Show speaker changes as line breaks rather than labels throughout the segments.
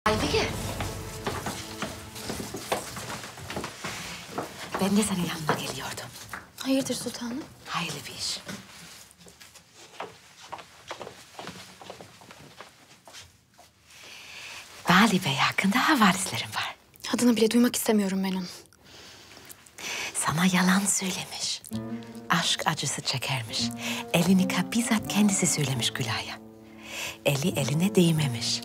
Aybike. Ben de senin yanına geliyordum.
Hayırdır sultanım?
Hayırlı bir iş. Vali Bey hakkında havarislerim var.
Adını bile duymak istemiyorum ben onu.
Sana yalan söylemiş. Aşk acısı çekermiş. Elini bizzat kendisi söylemiş Gülay'a. Eli eline değmemiş.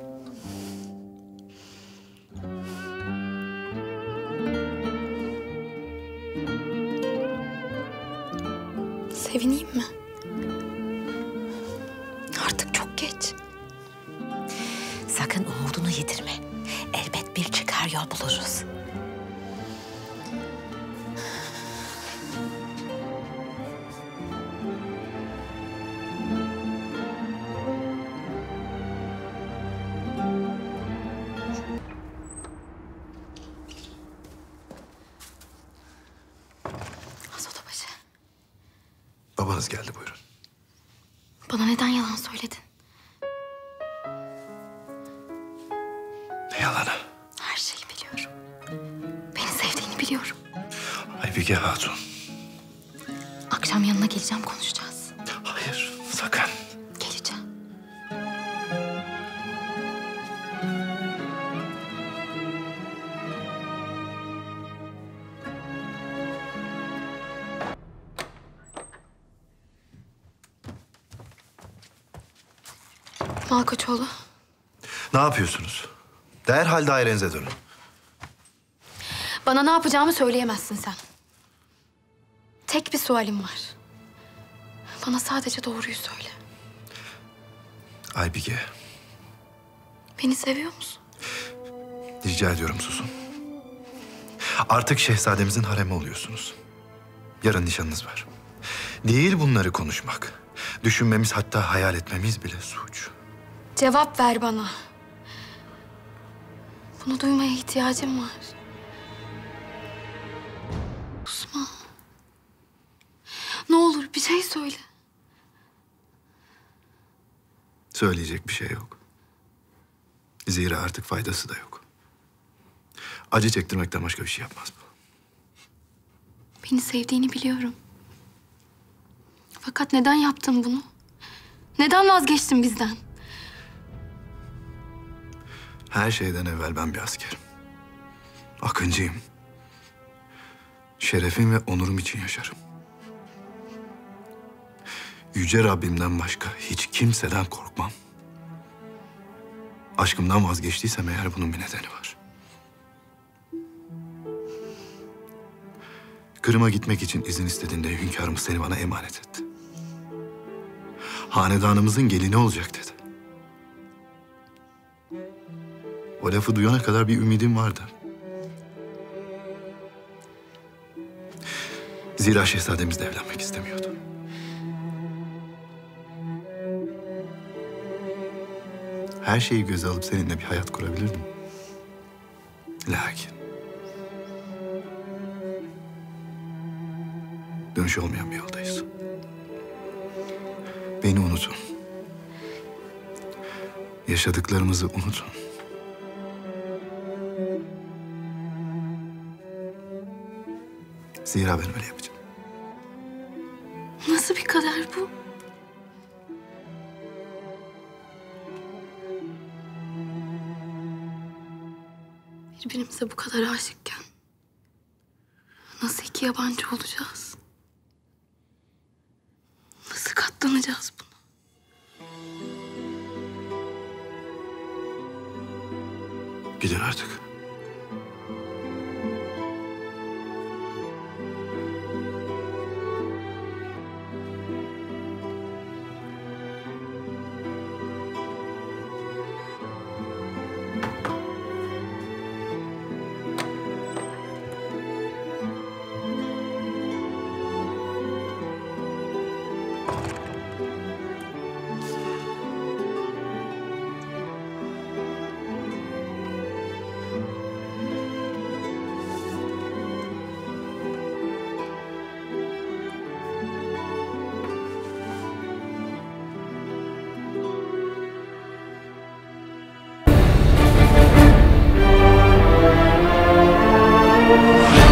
Sevineyim mi? Artık çok geç.
Sakın umudunu yitirme. Elbet bir çıkar yol buluruz.
Azodabaşı,
Babanız geldi, buyurun.
bana neden yalan söyledin?
Ne yalanı?
Her şeyi biliyorum. Beni sevdiğini biliyorum.
Aybike Hatun.
Akşam yanına geleceğim, konuşacağız.
Hayır, sakın.
Geleceğim. Malkoçoğlu,
Ne yapıyorsunuz? Derhal dairenize dönün.
bana ne yapacağımı söyleyemezsin sen. Tek bir sualim var. Bana sadece doğruyu söyle.
Aybike,
Beni seviyor musun?
rica ediyorum susun. Artık şehzademizin haremi oluyorsunuz. Yarın nişanınız var. Değil bunları konuşmak. Düşünmemiz, hatta hayal etmemiz bile suç.
Cevap ver bana. Bunu duymaya ihtiyacım var. Osman. Ne olur bir şey söyle.
Söyleyecek bir şey yok. Zira artık faydası da yok. Acı çektirmekten başka bir şey yapmaz bu.
Beni sevdiğini biliyorum. Fakat neden yaptın bunu? Neden vazgeçtin bizden?
Her şeyden evvel ben bir askerim. Akıncıyım. Şerefim ve onurum için yaşarım. Yüce Rabbimden başka hiç kimseden korkmam. Aşkımdan vazgeçtiysem eğer bunun bir nedeni var. Kırım'a gitmek için izin istediğinde hünkârımız seni bana emanet etti. Hanedanımızın gelini olacak dedi. O lafı duyana kadar bir ümidim vardı. Zira şehzademiz de evlenmek istemiyordu. Her şeyi göze alıp seninle bir hayat kurabilirdim. Lakin dönüş olmayan bir yoldayız. Beni unutun. Yaşadıklarımızı unutun. Zira ben öyle yapacağım.
Nasıl bir kader bu? Birbirimize bu kadar aşıkken nasıl iki yabancı olacağız? Nasıl katlanacağız buna?
Gidin artık. Sultan.